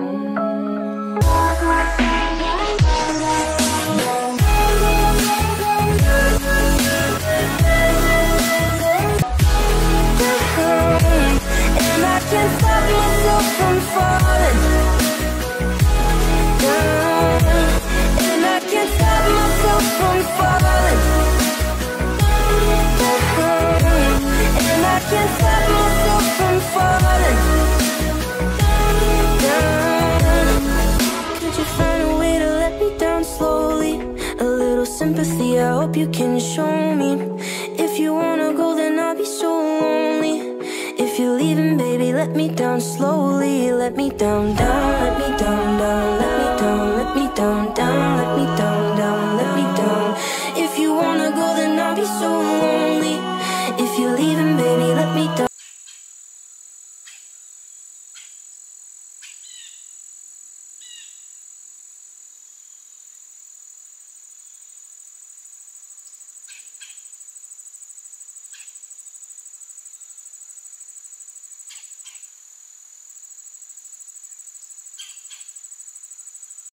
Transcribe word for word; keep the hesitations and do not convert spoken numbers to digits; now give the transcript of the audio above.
And I can't stop myself from falling down. And I can't stop myself from falling down. And I can't stop myself from falling down. Could you find a way to let me down slowly? A little sympathy, I hope you can show me. If you wanna go, then I'll be so lonely. If you're leaving, baby, let me down slowly. Let me down, down, let me down, down, let me down, let me down, down.